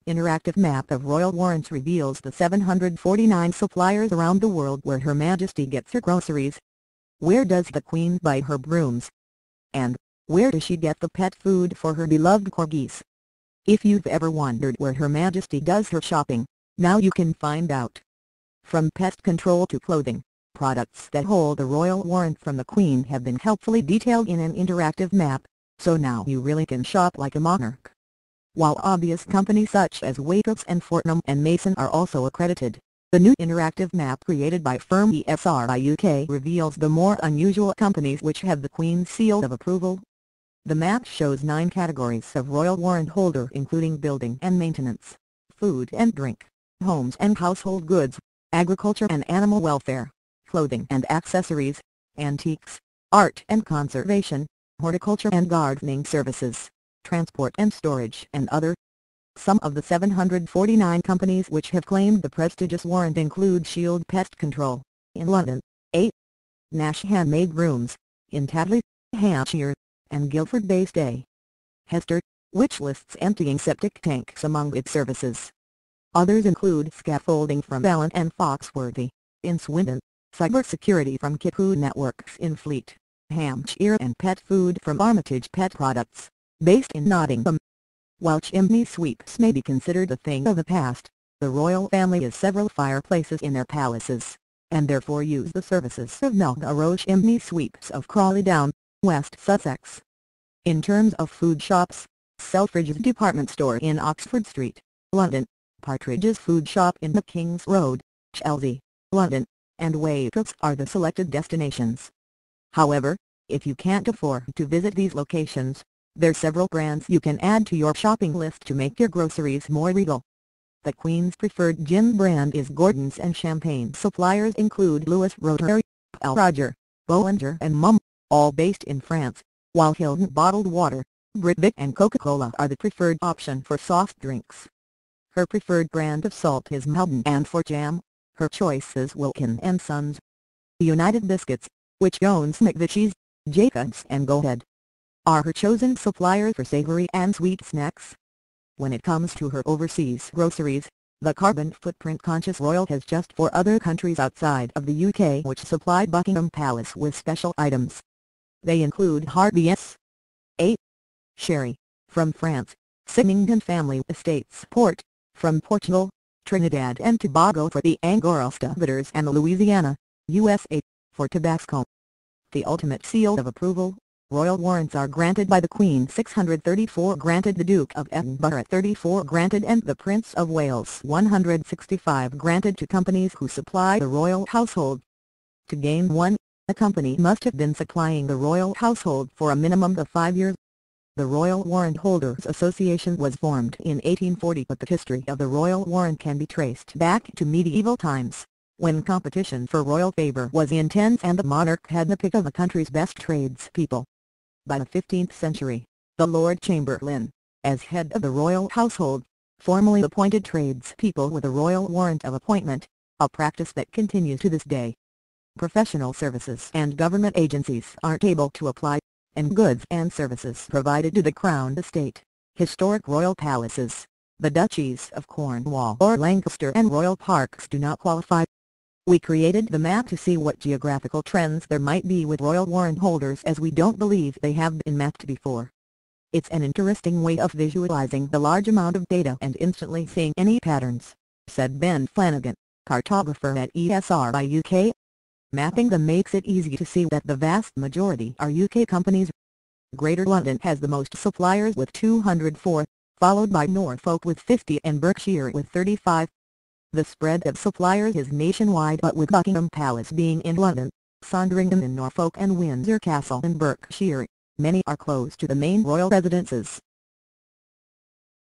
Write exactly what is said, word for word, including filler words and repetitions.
interactive map of royal warrants reveals the seven hundred forty-nine suppliers around the world where Her Majesty gets her groceries. Where does the Queen buy her brooms? And, where does she get the pet food for her beloved corgis? If you've ever wondered where Her Majesty does her shopping, now you can find out. From pest control to clothing, products that hold a royal warrant from the Queen have been helpfully detailed in an interactive map, so now you really can shop like a monarch. While obvious companies such as Waitrose and Fortnum and Mason are also accredited, the new interactive map created by firm E S R I U K reveals the more unusual companies which have the Queen's seal of approval. The map shows nine categories of royal warrant holder including building and maintenance, food and drink, homes and household goods, agriculture and animal welfare, clothing and accessories, antiques, art and conservation, horticulture and gardening services, transport and storage and other. Some of the seven hundred forty-nine companies which have claimed the prestigious warrant include Shield Pest Control, in London, eight. Nash Handmade Rooms, in Tadley, Hampshire, and Guildford-based A. Hester, which lists emptying septic tanks among its services. Others include scaffolding from Allen and Foxworthy, in Swindon, cybersecurity from Kipu Networks in Fleet, Hampshire, and pet food from Armitage Pet Products, based in Nottingham. While chimney sweeps may be considered a thing of the past, the royal family has several fireplaces in their palaces, and therefore use the services of Melgaro Chimney Sweeps of Crawley Down, West Sussex. In terms of food shops, Selfridges Department Store in Oxford Street, London, Partridge's Food Shop in the King's Road, Chelsea, London, and Waitrose are the selected destinations. However, if you can't afford to visit these locations, there's several brands you can add to your shopping list to make your groceries more regal. The Queen's preferred gin brand is Gordon's, and champagne suppliers include Louis Roederer, L. Roger, Bollinger and Mumm, all based in France, while Hilton Bottled Water, Britvic and Coca-Cola are the preferred option for soft drinks. Her preferred brand of salt is Maldon, and for jam, her choice is Wilkin and Sons. United Biscuits, which owns McVitie's, Jacobs and Go Ahead, are her chosen suppliers for savory and sweet snacks. When it comes to her overseas groceries, the carbon footprint-conscious royal has just four other countries outside of the U K which supply Buckingham Palace with special items. They include Harvey's, eight. Sherry, from France, Symington Family Estates Port, from Portugal, Trinidad and Tobago for the Angora Stubbers, and the Louisiana, U S A, for Tabasco. The ultimate seal of approval, royal warrants are granted by the Queen. six hundred thirty-four granted, the Duke of Edinburgh thirty-four granted, and the Prince of Wales one hundred sixty-five granted to companies who supply the royal household. To gain one, a company must have been supplying the royal household for a minimum of five years. The Royal Warrant Holders Association was formed in eighteen forty, but the history of the royal warrant can be traced back to medieval times, when competition for royal favor was intense and the monarch had the pick of the country's best tradespeople. By the fifteenth century, the Lord Chamberlain, as head of the royal household, formally appointed tradespeople with a royal warrant of appointment, a practice that continues to this day. Professional services and government agencies aren't able to apply, and goods and services provided to the Crown Estate, historic royal palaces, the Duchies of Cornwall or Lancaster and royal parks do not qualify. We created the map to see what geographical trends there might be with royal warrant holders, as we don't believe they have been mapped before. It's an interesting way of visualizing the large amount of data and instantly seeing any patterns, said Ben Flanagan, cartographer at E S R I U K. Mapping them makes it easy to see that the vast majority are U K companies. Greater London has the most suppliers with two hundred four, followed by Norfolk with fifty and Berkshire with thirty-five. The spread of suppliers is nationwide, but with Buckingham Palace being in London, Sandringham in Norfolk and Windsor Castle in Berkshire, many are close to the main royal residences.